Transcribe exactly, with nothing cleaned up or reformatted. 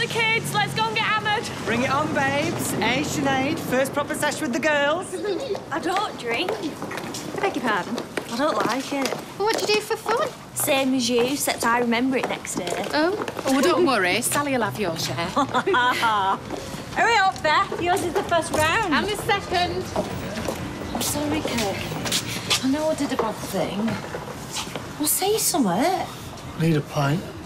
Right, kids, let's go and get hammered. Bring it on, babes. Hey, Sinead, first proper sesh with the girls. I don't drink. I beg your pardon? I don't like it. Well, what do you do for fun? Same as you, except I remember it next day. Oh? Oh, don't worry. Sally'll have your share. Hurry up, Beth. Yours is the first round. And the second. I'm sorry, Kirk. I know I did a bad thing. Well, say something. Need a pint.